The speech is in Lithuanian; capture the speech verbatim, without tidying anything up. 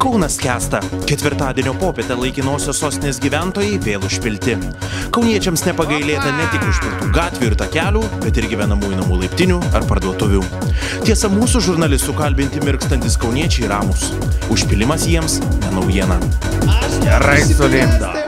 Kaunas skęsta. Ketvirtadienio popietę laikinosios sostinės gyventojai vėl užpilti. Kauniečiams nepagailėta ne tik užpiltų gatvių ir takelių, bet ir gyvenamųjų namų laiptinių ar parduotuvių. Tiesa, mūsų žurnalistų kalbinti mirkstantis kauniečiai ramus. Užpilimas jiems ne naujiena. Gerai sulinda.